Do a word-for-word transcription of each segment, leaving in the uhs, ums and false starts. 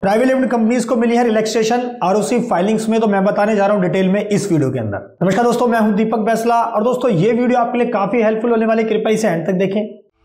Private limited companies को मिली है relaxation ROC filings में, तो मैं बताने जा रहा हूं डिटेल में इस वीडियो के अंदर। नमस्कार दोस्तों, मैं हूं दीपक बैसला और दोस्तों ये वीडियो आपके लिए काफी हेल्पफुल होने वाली, कृपया इसे एंड तक देखें।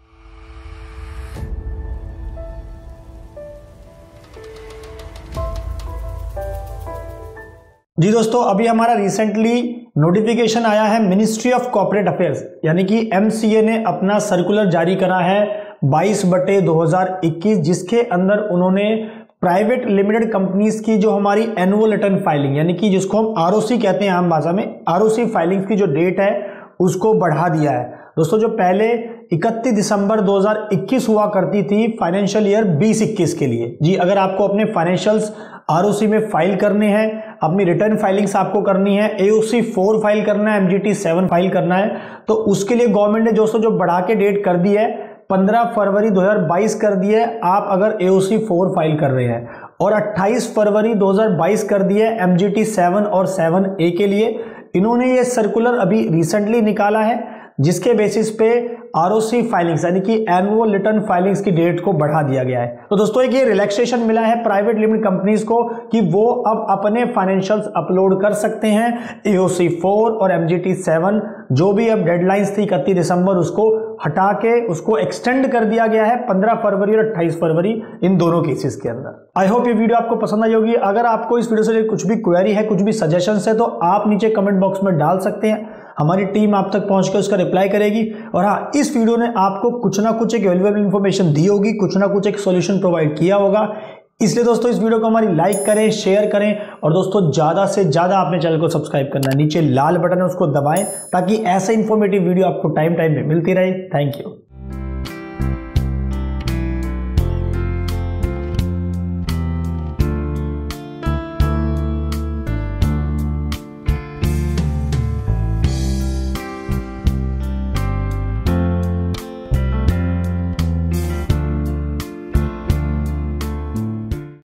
जी दोस्तों, अभी हमारा रिसेंटली नोटिफिकेशन आया है मिनिस्ट्री ऑफ कॉर्पोरेट अफेयर्स यानी कि एमसीए ने अपना सर्कुलर जारी करा है बाईस बटे दो हजार इक्कीस, जिसके अंदर उन्होंने प्राइवेट लिमिटेड कंपनीज की जो हमारी एनुअल रिटर्न फाइलिंग यानी कि जिसको हम आरओसी कहते हैं आम भाषा में, आरओसी फाइलिंग की जो डेट है उसको बढ़ा दिया है। दोस्तों जो पहले इकतीस दिसंबर दो हजार इक्कीस हुआ करती थी फाइनेंशियल ईयर बीस इक्कीस के लिए, जी अगर आपको अपने फाइनेंशियल्स आरओसी में फाइल करने हैं, अपनी रिटर्न फाइलिंग्स आपको करनी है, एओसी फोर फाइल करना है, एमजीटी सेवन फाइल करना है, तो उसके लिए गवर्नमेंट ने दोस्तों जो बढ़ा के डेट कर दी है पंद्रह फरवरी दो हजार बाईस कर दी है आप अगर एओसी फोर फाइल कर रहे हैं, और अट्ठाईस फरवरी दो हजार बाईस कर दी है एमजीटी सेवन और सेवन ए के लिए। इन्होंने ये सर्कुलर अभी रिसेंटली निकाला है जिसके बेसिस पे आरओसी फाइलिंग्स यानी कि एनुअल रिटर्न फाइलिंग्स की डेट को बढ़ा दिया गया है। तो दोस्तों एक ये रिलैक्सेशन मिला है प्राइवेट लिमिटेड कंपनीज को कि वो अब अपने फाइनेंशियल्स अपलोड कर सकते हैं एओसी फोर और एमजीटी सेवन, जो भी अब डेडलाइंस थी इकतीस दिसंबर उसको हटा के उसको एक्सटेंड कर दिया गया है पंद्रह फरवरी और अट्ठाईस फरवरी इन दोनों केसेस के अंदर। आई होप ये वीडियो आपको पसंद आई होगी। अगर आपको इस वीडियो से कुछ भी क्वेरी है, कुछ भी सजेशंस है, तो आप नीचे कमेंट बॉक्स में डाल सकते हैं, हमारी टीम आप तक पहुंच के उसका रिप्लाई करेगी। और हाँ, इस वीडियो ने आपको कुछ ना कुछ एक वैल्यूएबल इंफॉर्मेशन दी होगी, कुछ ना कुछ एक सॉल्यूशन प्रोवाइड किया होगा, इसलिए दोस्तों इस वीडियो को हमारी लाइक करें, शेयर करें और दोस्तों ज़्यादा से ज़्यादा आपने चैनल को सब्सक्राइब करना है, नीचे लाल बटन है उसको दबाएं ताकि ऐसे इंफॉर्मेटिव वीडियो आपको टाइम टाइम पे मिलती रहे। Thank you.